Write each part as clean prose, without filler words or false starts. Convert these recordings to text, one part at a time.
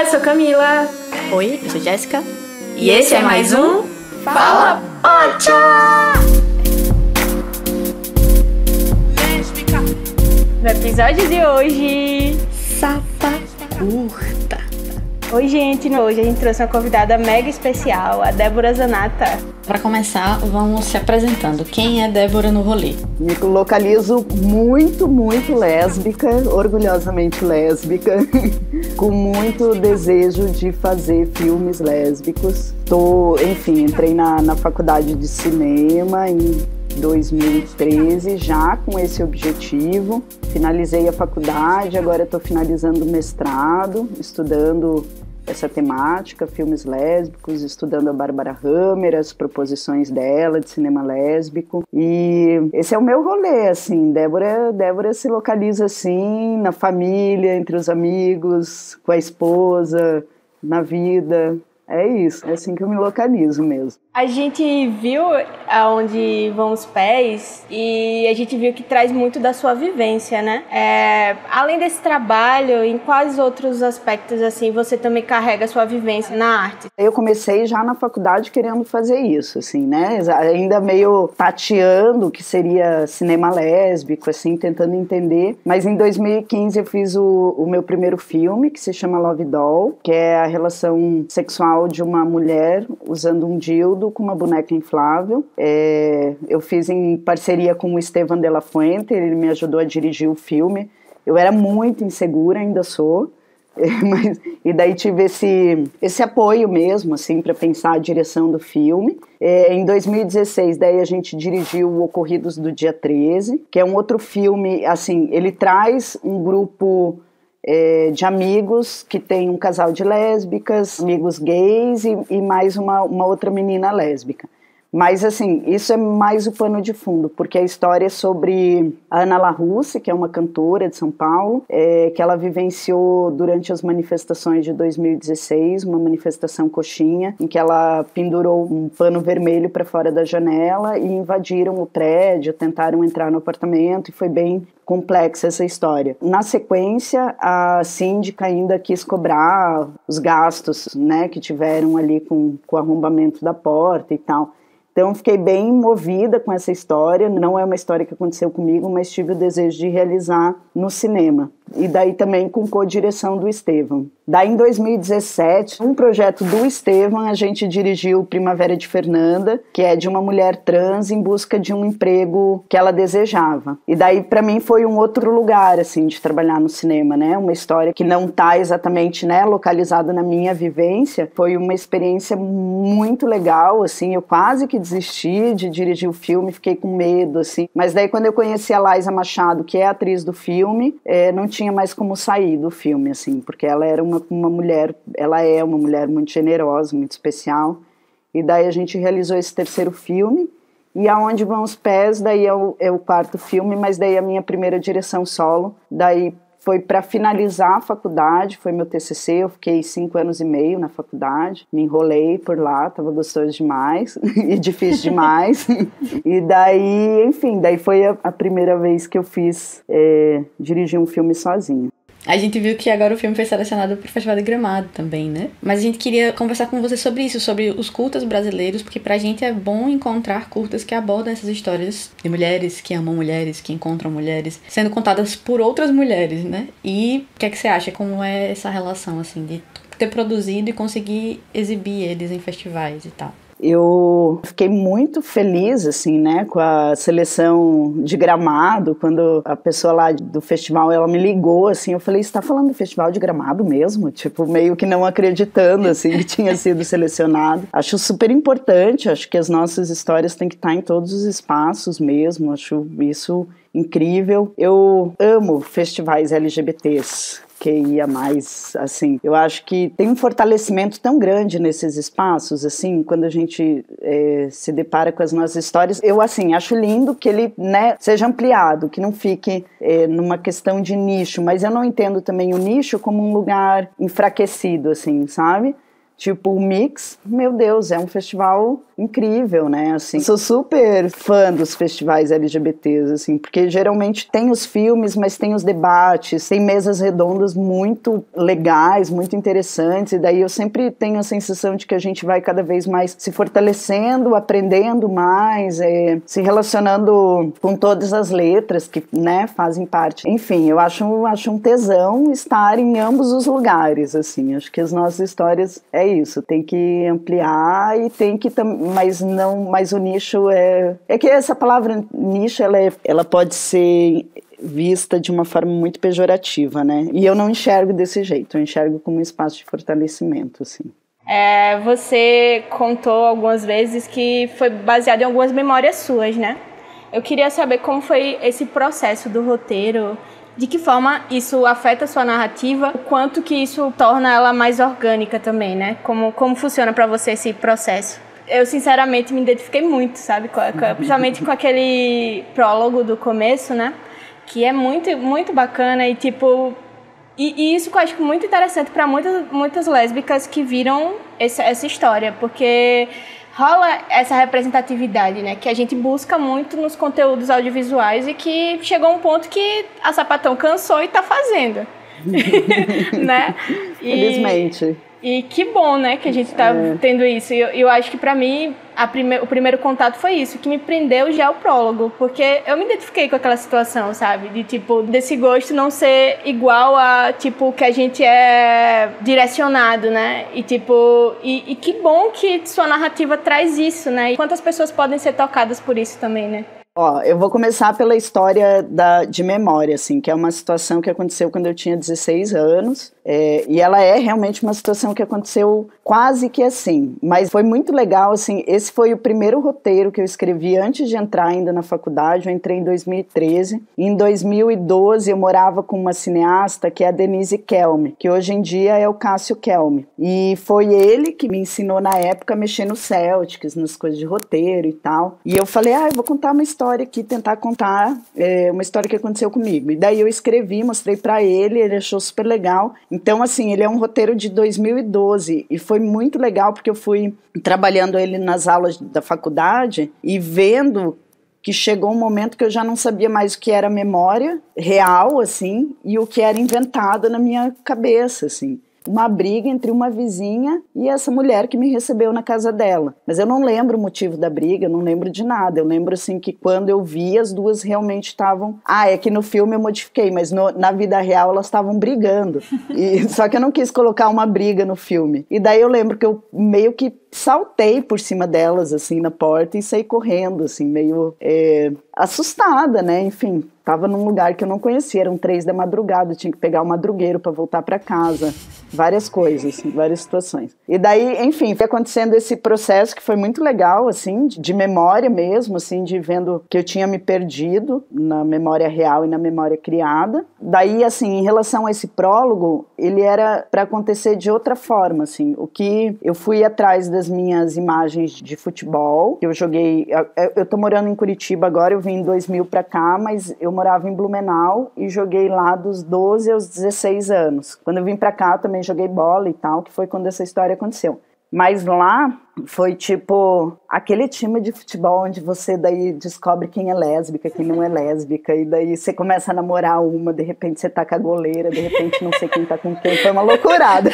eu sou Camila. Oi, eu sou Jéssica. E esse é mais um Fala Pocha! No episódio de hoje, Sapa curta. Hoje a gente trouxe uma convidada mega especial, a Débora Zanata. Para começar, vamos se apresentando. Quem é Débora no rolê? Me localizo muito lésbica, orgulhosamente lésbica, com muito desejo de fazer filmes lésbicos. Entrei na faculdade de cinema em 2013, já com esse objetivo. Finalizei a faculdade, agora estou finalizando o mestrado, estudando essa temática, filmes lésbicos, estudando a Bárbara Hammer, as proposições dela de cinema lésbico. E esse é o meu rolê, assim. Débora se localiza assim, na família, entre os amigos, com a esposa, na vida. É isso, é assim que eu me localizo mesmo. A gente viu aonde vão os pés e a gente viu que traz muito da sua vivência, né? Além desse trabalho, em quais outros aspectos assim você também carrega a sua vivência na arte? Eu comecei já na faculdade querendo fazer isso, assim, né? Ainda meio tateando o que seria cinema lésbico, assim, tentando entender. Mas em 2015 eu fiz o meu primeiro filme, que se chama Love Doll, que é a relação sexual de uma mulher usando um dildo com uma boneca inflável. Eu fiz em parceria com o Esteban de la Fuente, ele me ajudou a dirigir o filme. Eu era muito insegura, ainda sou, e daí tive esse apoio mesmo, assim, para pensar a direção do filme. Em 2016, daí a gente dirigiu o Ocorridos do Dia 13, que é um outro filme, assim, ele traz um grupo de amigos que tem um casal de lésbicas, amigos gays e mais uma outra menina lésbica. Mas, assim, isso é mais o pano de fundo, porque a história é sobre a Ana La Russe, que é uma cantora de São Paulo, que ela vivenciou durante as manifestações de 2016, uma manifestação coxinha, em que ela pendurou um pano vermelho para fora da janela e invadiram o prédio, tentaram entrar no apartamento e foi bem complexa essa história. Na sequência, a síndica ainda quis cobrar os gastos, né, que tiveram ali com o arrombamento da porta e tal. Então, fiquei bem movida com essa história. Não é uma história que aconteceu comigo, mas tive o desejo de realizar no cinema. E daí também com co-direção do Esteban. Daí, em 2017, um projeto do Esteban, a gente dirigiu Primavera de Fernanda, que é de uma mulher trans em busca de um emprego que ela desejava. E daí, para mim, foi um outro lugar, assim, de trabalhar no cinema, né? Uma história que não está exatamente, né, localizada na minha vivência. Foi uma experiência muito legal, assim. Eu quase que desisti de dirigir o filme, fiquei com medo, assim. Mas daí, quando eu conheci a Laísa Machado, que é a atriz do filme, não tinha mais como sair do filme, assim, porque ela era uma mulher, ela é uma mulher muito generosa, muito especial. E daí a gente realizou esse terceiro filme. E Aonde Vão os Pés, daí é o quarto filme, mas daí a minha primeira direção solo. Daí foi para finalizar a faculdade, foi meu TCC, eu fiquei 5 anos e meio na faculdade, me enrolei por lá, tava gostoso demais e difícil demais. E daí, enfim, daí foi a primeira vez que eu dirigi um filme sozinha. A gente viu que agora o filme foi selecionado para o Festival de Gramado também, né? Mas a gente queria conversar com você sobre isso, sobre os curtas brasileiros, porque pra gente é bom encontrar curtas que abordam essas histórias de mulheres que amam mulheres, que encontram mulheres, sendo contadas por outras mulheres, né? E o que é que você acha? Como é essa relação, assim, de ter produzido e conseguir exibir eles em festivais e tal? Eu fiquei muito feliz, assim, né, com a seleção de Gramado, quando a pessoa lá do festival, ela me ligou, assim, eu falei, você tá falando do festival de Gramado mesmo? Tipo, meio que não acreditando, assim, que tinha sido selecionado. Acho super importante, acho que as nossas histórias têm que estar em todos os espaços mesmo, acho isso incrível. Eu amo festivais LGBTs, que ia mais, assim, eu acho que tem um fortalecimento tão grande nesses espaços, assim, quando a gente se depara com as nossas histórias, eu, assim, acho lindo que ele, né, seja ampliado, que não fique numa questão de nicho, mas eu não entendo também o nicho como um lugar enfraquecido, assim, sabe? Tipo, o Mix, meu Deus, é um festival incrível, né, assim. Sou super fã dos festivais LGBTs, assim, porque geralmente tem os filmes, mas tem os debates, tem mesas redondas muito legais, muito interessantes, e daí eu sempre tenho a sensação de que a gente vai cada vez mais se fortalecendo, aprendendo mais, se relacionando com todas as letras que, né, fazem parte. Enfim, eu acho um tesão estar em ambos os lugares, assim. Acho que as nossas histórias é isso, tem que ampliar e tem que mas o nicho é que essa palavra nicho ela pode ser vista de uma forma muito pejorativa, né? E eu não enxergo desse jeito, eu enxergo como um espaço de fortalecimento, assim. Você contou algumas vezes que foi baseado em algumas memórias suas, né? Eu queria saber como foi esse processo do roteiro. De que forma isso afeta a sua narrativa, o quanto que isso torna ela mais orgânica também, né? Como funciona para você esse processo? Eu, sinceramente, me identifiquei muito, sabe? Principalmente com aquele prólogo do começo, né? Que é muito, muito bacana e, tipo... E isso que eu acho muito interessante para muitas lésbicas que viram essa história, porque... rola essa representatividade, né, que a gente busca muito nos conteúdos audiovisuais e que chegou a um ponto que a Sapatão cansou e tá fazendo, né? Felizmente. E que bom, né, que a gente tá tendo isso. E eu acho que pra mim o primeiro contato foi isso, que me prendeu já o prólogo, porque eu me identifiquei com aquela situação, sabe? De tipo, desse gosto não ser igual a, tipo, o que a gente é direcionado, né? E tipo, e que bom que sua narrativa traz isso, né? E quantas pessoas podem ser tocadas por isso também, né? Ó, eu vou começar pela história de memória, assim, que é uma situação que aconteceu quando eu tinha 16 anos, e ela é realmente uma situação que aconteceu quase que assim, mas foi muito legal, assim, esse foi o primeiro roteiro que eu escrevi antes de entrar ainda na faculdade. Eu entrei em 2013, em 2012 eu morava com uma cineasta que é a Denise Kelme, que hoje em dia é o Cássio Kelme, e foi ele que me ensinou na época a mexer no Celtics, nas coisas de roteiro e tal, e eu falei, eu vou contar uma história aqui, tentar contar uma história que aconteceu comigo, e daí eu escrevi, mostrei pra ele, ele achou super legal. Então, assim, ele é um roteiro de 2012 e foi muito legal porque eu fui trabalhando ele nas aulas da faculdade e vendo que chegou um momento que eu já não sabia mais o que era memória real, assim, e o que era inventado na minha cabeça, assim. Uma briga entre uma vizinha e essa mulher que me recebeu na casa dela. Mas eu não lembro o motivo da briga, eu não lembro de nada. Eu lembro, assim, que quando eu vi, as duas realmente estavam... é que no filme eu modifiquei, mas na vida real elas estavam brigando. Só que eu não quis colocar uma briga no filme. E daí eu lembro que eu meio que saltei por cima delas, assim, na porta e saí correndo, assim, meio assustada, né? Enfim, tava num lugar que eu não conhecia, eram 3 da madrugada, eu tinha que pegar o madrugueiro para voltar para casa, várias coisas, várias situações. E daí, enfim, foi acontecendo esse processo que foi muito legal, assim, de memória mesmo, assim, de vendo que eu tinha me perdido na memória real e na memória criada. Daí, assim, em relação a esse prólogo, ele era para acontecer de outra forma, assim, o que eu fui atrás das minhas imagens de futebol, eu joguei, eu tô morando em Curitiba agora, eu vim em 2000 para cá, mas eu morava em Blumenau e joguei lá dos 12 aos 16 anos. Quando eu vim para cá, eu também joguei bola e tal, que foi quando essa história aconteceu. Mas lá foi tipo aquele time de futebol onde você daí descobre quem é lésbica, quem não é lésbica, e daí você começa a namorar uma, de repente você tá com a goleira, de repente não sei quem tá com quem, foi uma loucurada.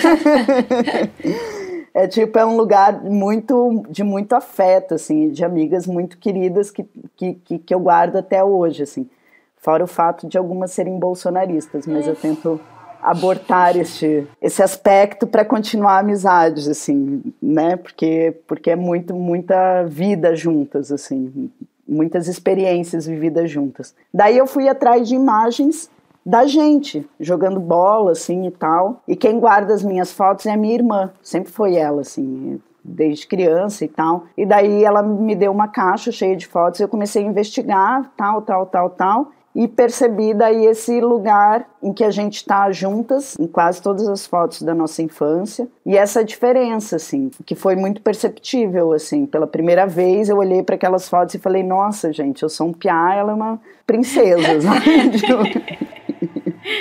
É um lugar de muito afeto, assim, de amigas muito queridas que eu guardo até hoje, assim. Fora o fato de algumas serem bolsonaristas, mas eu tento abortar esse aspecto para continuar amizades, assim, né? Porque é muita vida juntas, assim, muitas experiências vividas juntas. Daí eu fui atrás de imagens da gente, jogando bola, assim, e tal. E quem guarda as minhas fotos é a minha irmã, sempre foi ela, assim, desde criança e tal. E daí ela me deu uma caixa cheia de fotos, eu comecei a investigar, tal, e percebi daí esse lugar em que a gente está juntas, em quase todas as fotos da nossa infância, e essa diferença, assim, que foi muito perceptível, assim. Pela primeira vez eu olhei para aquelas fotos e falei, nossa, gente, eu sou um piá, ela é uma princesa, sabe?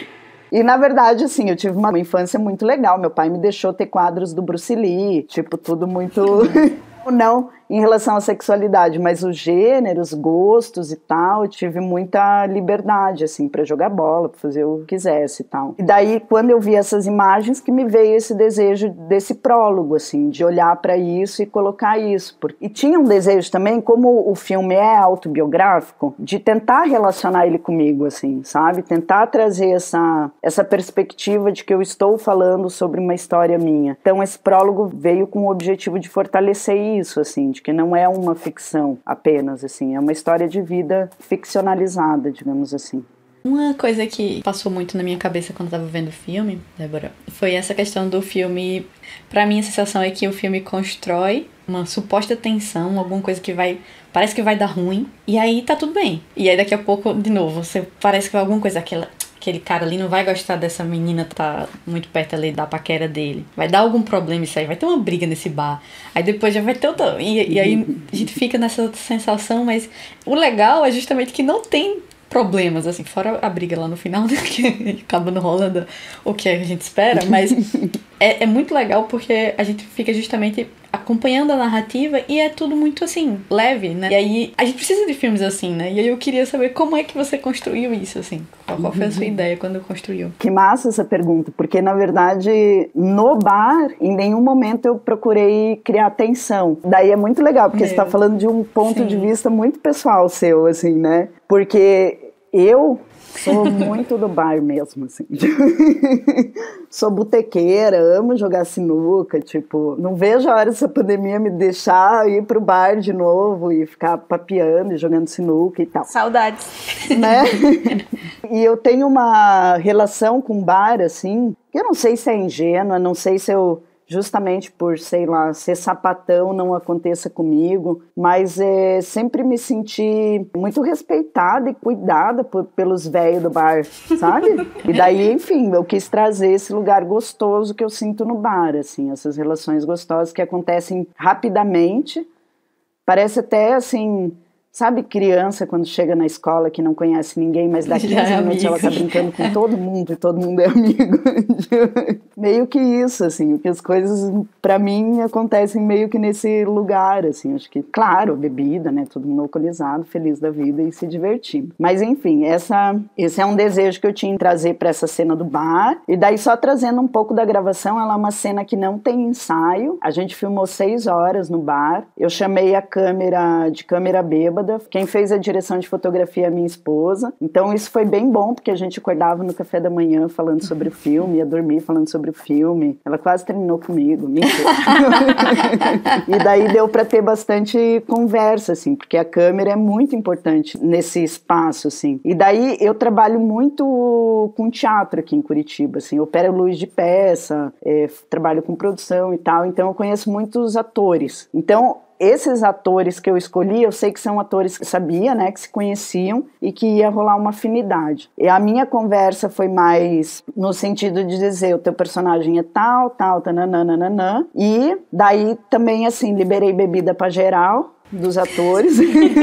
E, na verdade, assim, eu tive uma infância muito legal. Meu pai me deixou ter quadros do Bruce Lee, tipo, tudo muito... Não em relação à sexualidade, mas os gêneros, gostos e tal, eu tive muita liberdade, assim, pra jogar bola, pra fazer o que quisesse e tal. E daí, quando eu vi essas imagens, que me veio esse desejo desse prólogo, assim, de olhar pra isso e colocar isso. E tinha um desejo também, como o filme é autobiográfico, de tentar relacionar ele comigo, assim, sabe? Tentar trazer essa perspectiva de que eu estou falando sobre uma história minha. Então, esse prólogo veio com o objetivo de fortalecer isso, assim, de que não é uma ficção apenas, assim, é uma história de vida ficcionalizada, digamos assim. Uma coisa que passou muito na minha cabeça quando eu tava vendo o filme, Débora, foi essa questão do filme. Pra mim, a sensação é que o filme constrói uma suposta tensão, alguma coisa que parece que vai dar ruim, e aí tá tudo bem. E aí daqui a pouco, de novo, parece que vai alguma coisa, aquele cara ali não vai gostar dessa menina que tá muito perto ali da paquera dele. Vai dar algum problema isso aí, vai ter uma briga nesse bar. Aí depois já vai ter outra... E aí a gente fica nessa sensação, mas o legal é justamente que não tem problemas, assim, fora a briga lá no final, né, que acaba não rolando o que a gente espera, mas é muito legal porque a gente fica justamente acompanhando a narrativa e é tudo muito, assim, leve, né? E aí a gente precisa de filmes assim, né? E aí eu queria saber como é que você construiu isso, assim. Qual foi a sua ideia quando construiu? Que massa essa pergunta, porque na verdade no bar em nenhum momento eu procurei criar tensão. Daí é muito legal, porque você está falando de um ponto de vista muito pessoal seu, assim, né? Porque eu sou muito do bar mesmo, assim. Sou botequeira, amo jogar sinuca, tipo, não vejo a hora dessa pandemia me deixar ir pro bar de novo e ficar papeando e jogando sinuca e tal. Saudades. Né? E eu tenho uma relação com bar, assim, que eu não sei se é ingênua, não sei se eu... justamente por, sei lá, ser sapatão não aconteça comigo, mas sempre me senti muito respeitada e cuidada pelos velhos do bar, sabe? E daí, enfim, eu quis trazer esse lugar gostoso que eu sinto no bar, assim, essas relações gostosas que acontecem rapidamente, parece até, assim... Sabe criança quando chega na escola que não conhece ninguém, mas daqui 15 minutos ela tá brincando com todo mundo e todo mundo é amigo? Meio que isso, assim, que as coisas pra mim acontecem meio que nesse lugar, assim, acho que, claro, bebida, né, todo mundo alcoolizado, feliz da vida e se divertindo. Mas enfim, esse é um desejo que eu tinha em trazer pra essa cena do bar, e daí só trazendo um pouco da gravação, ela é uma cena que não tem ensaio, a gente filmou 6 horas no bar, eu chamei a câmera de câmera bêbada. Quem fez a direção de fotografia é a minha esposa. Então isso foi bem bom, porque a gente acordava no café da manhã falando sobre o filme, ia dormir falando sobre o filme. Ela quase terminou comigo, mentira. E daí deu para ter bastante conversa, assim, porque a câmera é muito importante nesse espaço, assim. E daí eu trabalho muito com teatro aqui em Curitiba, assim, eu opero luz de peça, trabalho com produção e tal, então eu conheço muitos atores. Então, esses atores que eu escolhi, eu sei que são atores que sabia, né, que se conheciam e que ia rolar uma afinidade. E a minha conversa foi mais no sentido de dizer, o teu personagem é tal, tananana, e daí também, assim, liberei bebida pra geral dos atores,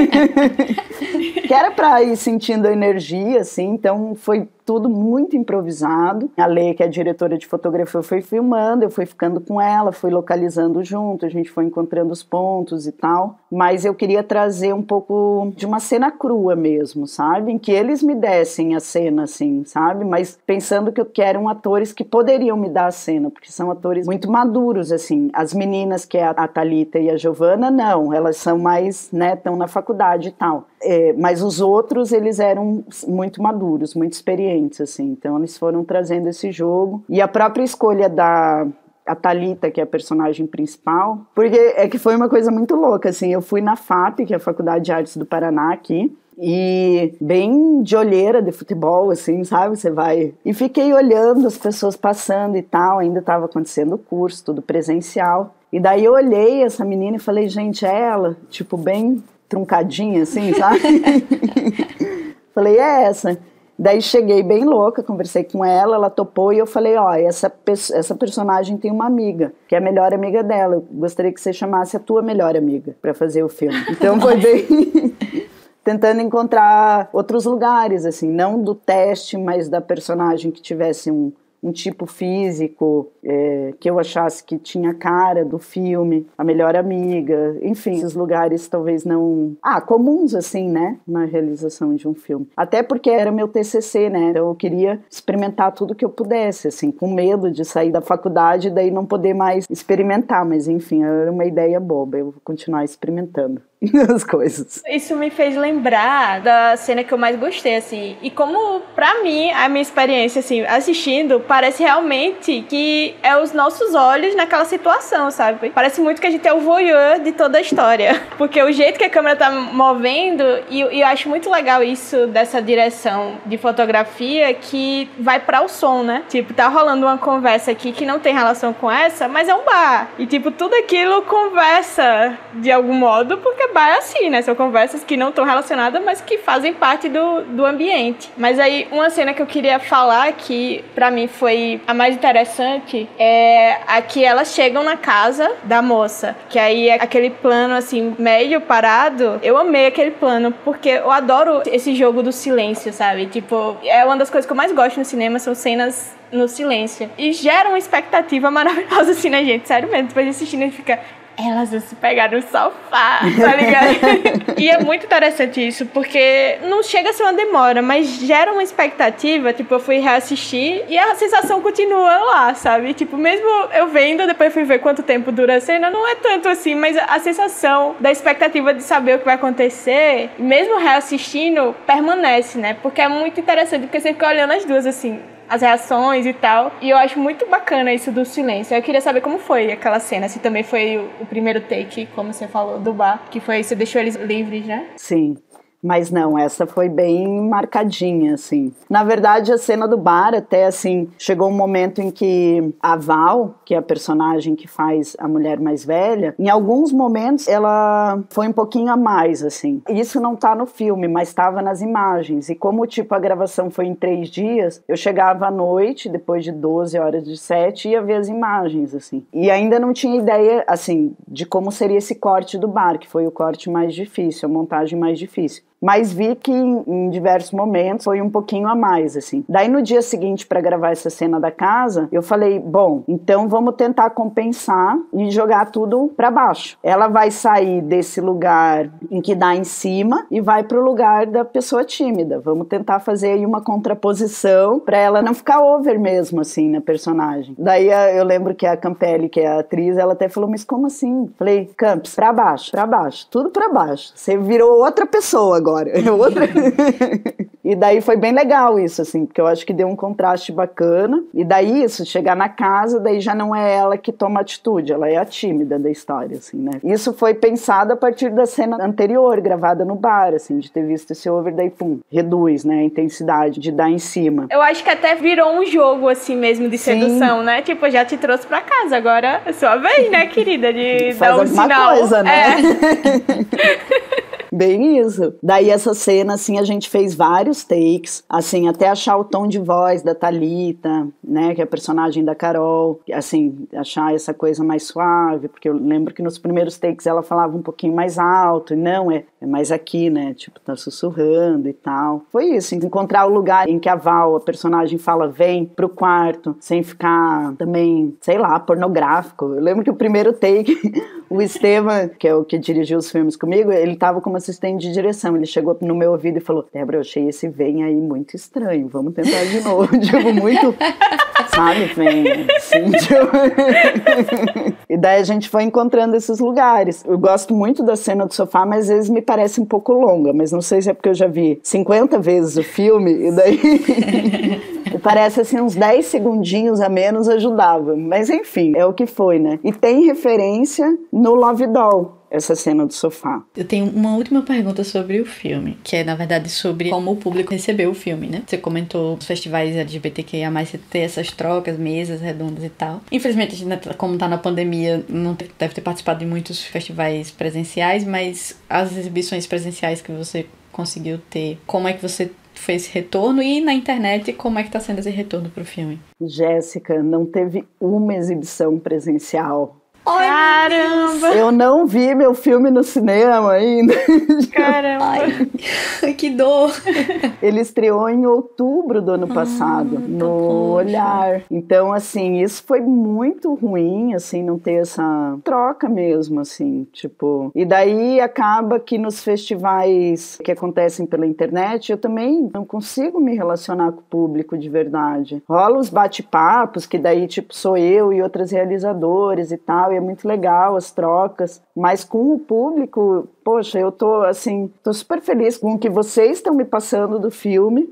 que era pra ir sentindo a energia, assim, então foi tudo muito improvisado. A Lê, que é a diretora de fotografia, foi filmando, eu fui ficando com ela, fui localizando junto, a gente foi encontrando os pontos e tal, mas eu queria trazer um pouco de uma cena crua mesmo, sabe? Em que eles me dessem a cena, assim, sabe? Mas pensando que eram atores que poderiam me dar a cena, porque são atores muito maduros, assim. As meninas, que é a Thalita e a Giovana, não, elas são mais, né, estão na faculdade e tal. Mas os outros, eles eram muito maduros, muito experientes, assim. Então, eles foram trazendo esse jogo. E a própria escolha a Thalita, que é a personagem principal, porque é que foi uma coisa muito louca, assim. Eu fui na FAP, que é a Faculdade de Artes do Paraná, aqui, e bem de olheira de futebol, assim, sabe? Você vai... E fiquei olhando as pessoas passando e tal, ainda estava acontecendo o curso, tudo presencial. E daí eu olhei essa menina e falei, gente, é ela? Tipo, bem truncadinha, assim, sabe? Falei, é essa. Daí cheguei bem louca, conversei com ela topou e eu falei, ó, essa personagem tem uma amiga, que é a melhor amiga dela, eu gostaria que você chamasse a tua melhor amiga pra fazer o filme. Então foi bem... tentando encontrar outros lugares, assim, não do teste, mas da personagem que tivesse um tipo físico, que eu achasse que tinha cara do filme, a melhor amiga, enfim, esses lugares talvez não... comuns, assim, né, na realização de um filme. Até porque era meu TCC, né, então eu queria experimentar tudo que eu pudesse, assim, com medo de sair da faculdade e daí não poder mais experimentar, mas enfim, era uma ideia boba, eu vou continuar experimentando as coisas. Isso me fez lembrar da cena que eu mais gostei, assim, e como, pra mim, a minha experiência, assim, assistindo, parece realmente que é os nossos olhos naquela situação, sabe? Parece muito que a gente é o voyeur de toda a história, porque o jeito que a câmera tá movendo, e eu acho muito legal isso dessa direção de fotografia que vai pra o som, né? Tipo, tá rolando uma conversa aqui que não tem relação com essa, mas é um bar, e tipo, tudo aquilo conversa de algum modo, porque bar é assim, né? São conversas que não estão relacionadas, mas que fazem parte do ambiente. Mas aí, uma cena que eu queria falar que, pra mim, foi a mais interessante, é a que elas chegam na casa da moça, que aí é aquele plano, assim, meio parado. Eu amei aquele plano, porque eu adoro esse jogo do silêncio, sabe? Tipo, é uma das coisas que eu mais gosto no cinema, são cenas no silêncio. E gera uma expectativa maravilhosa, assim, na gente. Sério mesmo, depois de assistindo, a gente fica... Elas vão se pegar no sofá, tá ligado? E é muito interessante isso, porque não chega a ser uma demora, mas gera uma expectativa. Tipo, eu fui reassistir e a sensação continua lá, sabe? Tipo, mesmo eu vendo, depois fui ver quanto tempo dura a cena, não é tanto assim, mas a sensação da expectativa de saber o que vai acontecer, mesmo reassistindo, permanece, né? Porque é muito interessante, porque você fica olhando as duas, assim, as reações e tal, e eu acho muito bacana isso do silêncio. Eu queria saber como foi aquela cena, se também foi o primeiro take, como você falou, do bar, que foi, você deixou eles livres, né? Sim. Mas não, essa foi bem marcadinha, assim. Na verdade, a cena do bar, até assim, chegou um momento em que a Val, que é a personagem que faz a mulher mais velha, em alguns momentos ela foi um pouquinho a mais, assim. Isso não tá no filme, mas estava nas imagens. E como, tipo, a gravação foi em 3 dias, eu chegava à noite, depois de 12 horas de set, e ia ver as imagens, assim. E ainda não tinha ideia, assim, de como seria esse corte do bar, que foi o corte mais difícil, a montagem mais difícil. Mas vi que em diversos momentos foi um pouquinho a mais, assim. Daí no dia seguinte, para gravar essa cena da casa, eu falei, bom, então vamos tentar compensar e jogar tudo para baixo. Ela vai sair desse lugar em que dá em cima e vai pro lugar da pessoa tímida. Vamos tentar fazer aí uma contraposição para ela não ficar over mesmo, assim, na personagem. Daí eu lembro que a Campelli, que é a atriz, ela até falou, mas como assim? Falei, Campos, para baixo, tudo para baixo. Você virou outra pessoa agora. Outra... E daí foi bem legal isso, assim, porque eu acho que deu um contraste bacana. E daí isso, chegar na casa, daí já não é ela que toma atitude, ela é a tímida da história, assim, né? Isso foi pensado a partir da cena anterior, gravada no bar, assim, de ter visto esse over, daí pum, reduz, né, a intensidade de dar em cima. Eu acho que até virou um jogo, assim mesmo, de sedução, né? Tipo, já te trouxe pra casa, agora é sua vez, né, querida, de dar um sinal. Coisa, né? Bem isso. Daí essa cena, assim, a gente fez vários takes, assim, até achar o tom de voz da Thalita, né, que é a personagem da Carol, assim, achar essa coisa mais suave, porque eu lembro que nos primeiros takes ela falava um pouquinho mais alto, e não, é mais aqui, né, tipo, tá sussurrando e tal. Foi isso, encontrar o lugar em que a Val, a personagem, fala, vem pro quarto, sem ficar também, sei lá, pornográfico. Eu lembro que o primeiro take, o Estevam, que é o que dirigiu os filmes comigo, ele tava como assistente de direção, ele chegou no meu ouvido e falou, Débora, eu achei esse vem aí muito estranho, vamos tentar de novo, tipo, muito, sabe, vem, assim, tipo... E daí a gente foi encontrando esses lugares. Eu gosto muito da cena do sofá, mas às vezes me parece um pouco longa, mas não sei se é porque eu já vi 50 vezes o filme, e daí... Parece assim, uns 10 segundinhos a menos ajudava. Mas enfim, é o que foi, né? E tem referência no Love Doll, essa cena do sofá. Eu tenho uma última pergunta sobre o filme, que é, na verdade, sobre como o público recebeu o filme, né? Você comentou os festivais LGBTQIA+, você ter essas trocas, mesas redondas e tal. Infelizmente, como tá na pandemia, não deve ter participado de muitos festivais presenciais, mas as exibições presenciais que você conseguiu ter, como é que você fez esse retorno, e na internet, como é que tá sendo esse retorno pro filme? Jéssica, não teve uma exibição presencial. Caramba! Eu não vi meu filme no cinema ainda. Caramba! Ai, que dor! Ele estreou em outubro do ano passado, no Olhar. Então, assim, isso foi muito ruim, assim, não ter essa troca mesmo, assim, tipo... E daí acaba que nos festivais que acontecem pela internet, eu também não consigo me relacionar com o público de verdade. Rola os bate-papos, que daí, tipo, sou eu e outras realizadores e tal, e é muito legal as trocas, mas com o público, poxa, eu tô, assim, tô super feliz com o que vocês estão me passando do filme,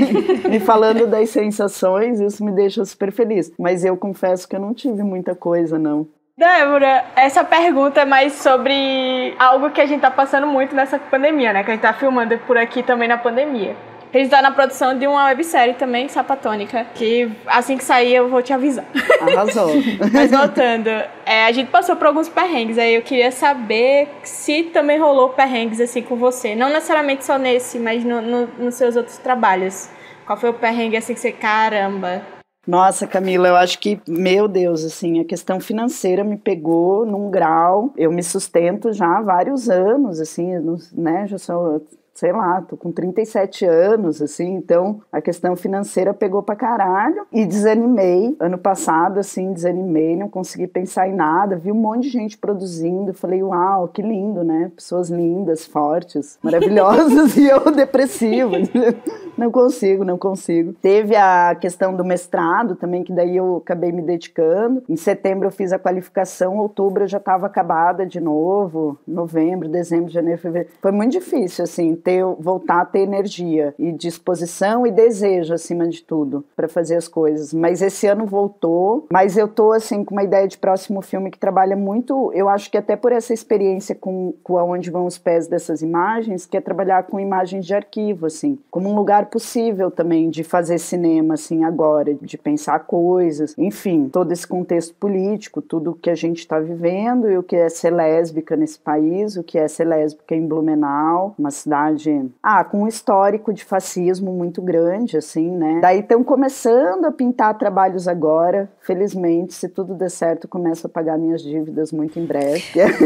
me falando das sensações, isso me deixa super feliz, mas eu confesso que eu não tive muita coisa, não. Débora, essa pergunta é mais sobre algo que a gente tá passando muito nessa pandemia, né? Que a gente tá filmando por aqui também na pandemia. A gente tá na produção de uma websérie também, Sapatônica, que assim que sair eu vou te avisar. Arrasou. Mas voltando, a gente passou por alguns perrengues, aí eu queria saber se também rolou perrengues assim com você. Não necessariamente só nesse, mas nos seus outros trabalhos. Qual foi o perrengue assim que você, caramba... Nossa, Camila, eu acho que, meu Deus, assim, a questão financeira me pegou num grau, eu me sustento já há vários anos, assim, né, já sou, sei lá, tô com 37 anos, assim, então a questão financeira pegou pra caralho e desanimei, ano passado, assim, desanimei, não consegui pensar em nada, vi um monte de gente produzindo, falei, uau, que lindo, né, pessoas lindas, fortes, maravilhosas e eu depressiva, não consigo. Teve a questão do mestrado também, que daí eu acabei me dedicando. Em setembro eu fiz a qualificação, outubro eu já estava acabada de novo, novembro, dezembro, janeiro, fevereiro. Foi muito difícil, assim, voltar a ter energia e disposição e desejo, acima de tudo, para fazer as coisas. Mas esse ano voltou, mas eu tô, assim, com uma ideia de próximo filme que trabalha muito, eu acho que até por essa experiência com aonde vão os pés dessas imagens, que é trabalhar com imagens de arquivo, assim, como um lugar possível também de fazer cinema, assim, agora, de pensar coisas, enfim, todo esse contexto político, tudo que a gente está vivendo e o que é ser lésbica nesse país, o que é ser lésbica em Blumenau, uma cidade, com um histórico de fascismo muito grande, assim, né? Daí estão começando a pintar trabalhos agora, felizmente, se tudo der certo, eu começo a pagar minhas dívidas muito em breve.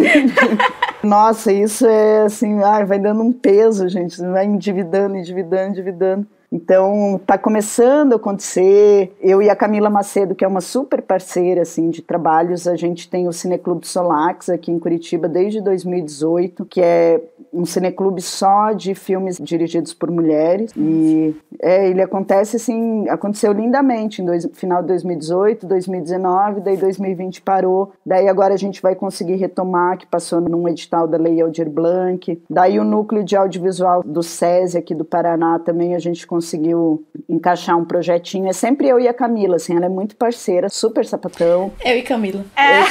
Nossa, isso é assim, vai dando um peso, gente, vai endividando. Então, tá começando a acontecer. Eu e a Camila Macedo, que é uma super parceira, assim, de trabalhos, a gente tem o Cineclube Solax aqui em Curitiba desde 2018, que é um cineclube só de filmes dirigidos por mulheres. E ele acontece, assim, aconteceu lindamente em final de 2018, 2019, daí 2020 parou. Daí agora a gente vai conseguir retomar, que passou num edital da Lei Aldir Blanc. Daí o núcleo de audiovisual do SESI aqui do Paraná também a gente conseguiu encaixar um projetinho. É sempre eu e a Camila, assim, ela é muito parceira, super sapatão. Eu e Camila.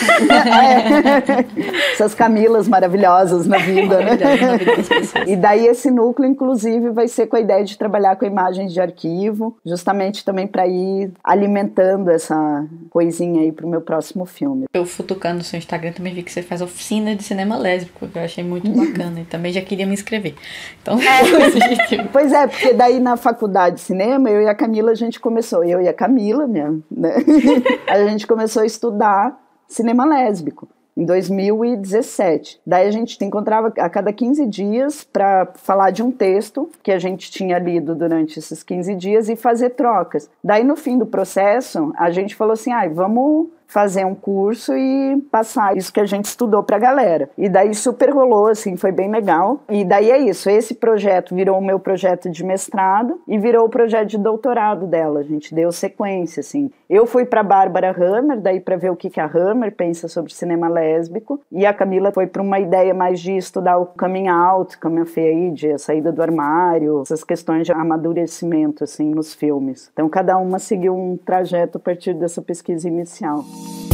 Essas Camilas maravilhosas na vida, né? E daí esse núcleo, inclusive, vai ser com a ideia de trabalhar com imagens de arquivo, justamente também para ir alimentando essa coisinha aí pro meu próximo filme. Eu futucando no seu Instagram também vi que você faz oficina de cinema lésbico, que eu achei muito bacana e também já queria me inscrever. Então, Pois é, porque daí na faculdade de cinema, eu e a Camila, a gente começou, eu e a Camila mesmo, né? A gente começou a estudar cinema lésbico. Em 2017. Daí a gente encontrava a cada 15 dias para falar de um texto que a gente tinha lido durante esses 15 dias e fazer trocas. Daí no fim do processo, a gente falou assim, vamos fazer um curso e passar isso que a gente estudou pra galera. E daí super rolou, assim, foi bem legal. E daí é isso, esse projeto virou o meu projeto de mestrado e virou o projeto de doutorado dela. A gente deu sequência, assim. Eu fui pra Bárbara Hammer, daí pra ver o que a Hammer pensa sobre cinema lésbico, e a Camila foi pra uma ideia mais de estudar o coming out, coming of age, a saída do armário, essas questões de amadurecimento, assim, nos filmes. Então cada uma seguiu um trajeto a partir dessa pesquisa inicial.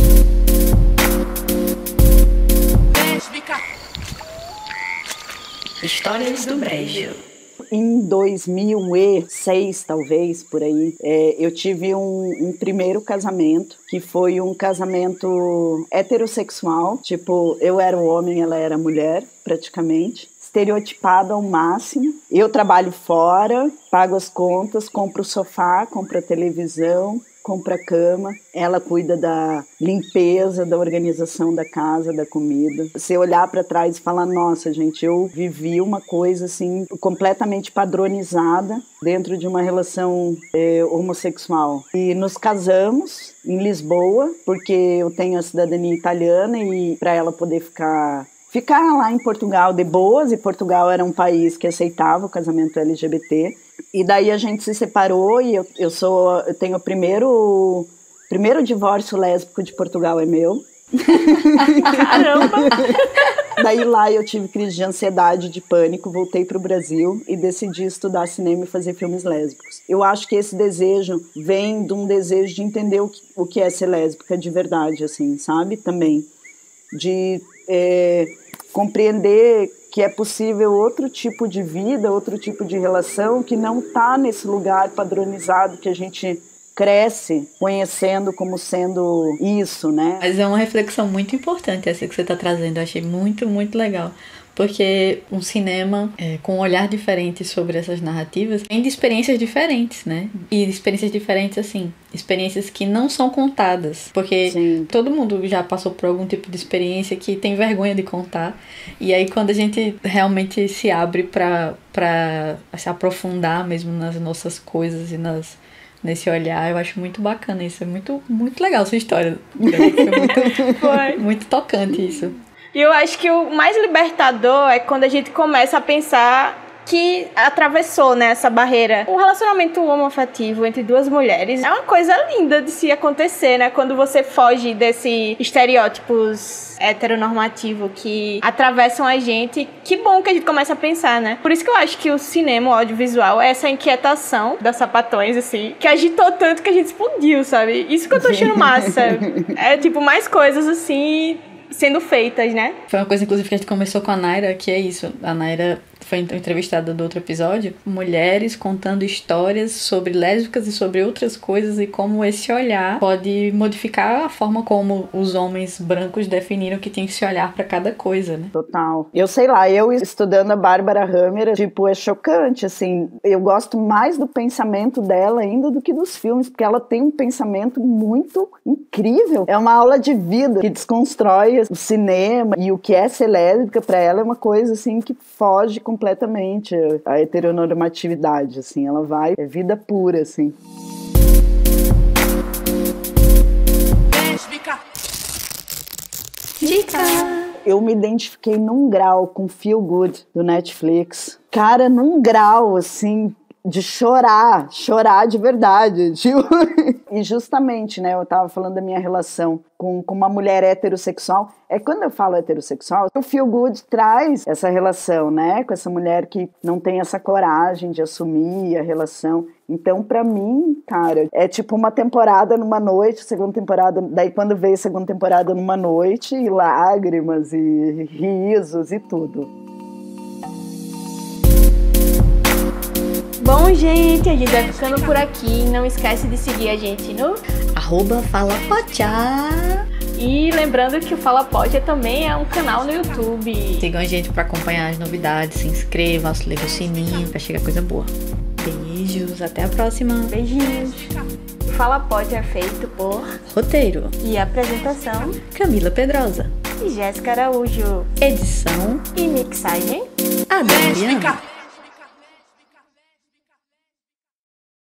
Histórias do Brejo. Em 2006, talvez, por aí, eu tive um primeiro casamento, que foi um casamento heterossexual, tipo, eu era o homem, ela era a mulher, praticamente, estereotipado ao máximo. Eu trabalho fora, pago as contas, compro o sofá, compro a televisão, compra a cama, ela cuida da limpeza, da organização da casa, da comida. Você olhar para trás e falar, nossa, gente, eu vivi uma coisa assim completamente padronizada dentro de uma relação homossexual. E nos casamos em Lisboa, porque eu tenho a cidadania italiana e para ela poder ficar lá em Portugal de boas, e Portugal era um país que aceitava o casamento LGBT. E daí a gente se separou e eu tenho o primeiro divórcio lésbico de Portugal, é meu. Caramba! Daí lá eu tive crise de ansiedade, de pânico, voltei para o Brasil e decidi estudar cinema e fazer filmes lésbicos. Eu acho que esse desejo vem de um desejo de entender o que é ser lésbica de verdade, assim, sabe? Também. De compreender que é possível outro tipo de vida, outro tipo de relação que não está nesse lugar padronizado que a gente cresce conhecendo como sendo isso, né? Mas é uma reflexão muito importante essa que você está trazendo. Eu achei muito, muito legal. Porque um cinema com um olhar diferente sobre essas narrativas vem de experiências diferentes, né? E experiências diferentes, assim, experiências que não são contadas. Porque Sim. Todo mundo já passou por algum tipo de experiência que tem vergonha de contar. E aí quando a gente realmente se abre para se aprofundar mesmo nas nossas coisas e nesse olhar, eu acho muito bacana isso. É muito, muito legal essa história. Foi muito tocante isso. E eu acho que o mais libertador é quando a gente começa a pensar que atravessou, né, essa barreira. Um relacionamento homoafetivo entre duas mulheres é uma coisa linda de se acontecer, né? Quando você foge desses estereótipos heteronormativos que atravessam a gente. Que bom que a gente começa a pensar, né? Por isso que eu acho que o cinema, o audiovisual, é essa inquietação das sapatões, assim, que agitou tanto que a gente explodiu, sabe? Isso que eu tô achando massa. É, tipo, mais coisas, assim, sendo feitas, né? Foi uma coisa, inclusive, que a gente começou com a Naira, que é isso. A Naira foi entrevistada do outro episódio. Mulheres contando histórias sobre lésbicas e sobre outras coisas, e como esse olhar pode modificar a forma como os homens brancos definiram que tinha que se olhar pra cada coisa, né? Total. Eu sei lá, eu estudando a Bárbara Hammer, tipo, é chocante, assim. Eu gosto mais do pensamento dela ainda do que dos filmes, porque ela tem um pensamento muito incrível. É uma aula de vida que desconstrói o cinema, e o que é ser lésbica pra ela é uma coisa, assim, que foge completamente a heteronormatividade, assim, ela vai, é vida pura, assim. Dica! Eu me identifiquei num grau com Feel Good, do Netflix. Cara, num grau, assim, de chorar de verdade, tipo. E justamente, né, eu tava falando da minha relação com uma mulher heterossexual. Quando eu falo heterossexual, o Feel Good traz essa relação, né, com essa mulher que não tem essa coragem de assumir a relação. Então, pra mim, cara, é tipo uma temporada numa noite, segunda temporada, daí quando veio a segunda temporada numa noite, e lágrimas, e risos, e tudo. Bom, gente, a gente vai ficando por aqui. Não esquece de seguir a gente no @FalaPodcast. E lembrando que o Fala Pod também é um canal no YouTube. Sigam a gente para acompanhar as novidades, se inscrevam, liga o sininho para chegar coisa boa. Beijos, até a próxima. Beijinhos. O Fala Pod é feito por roteiro e apresentação Camila Pedrosa e Jéssica Araújo. Edição e mixagem Adriana.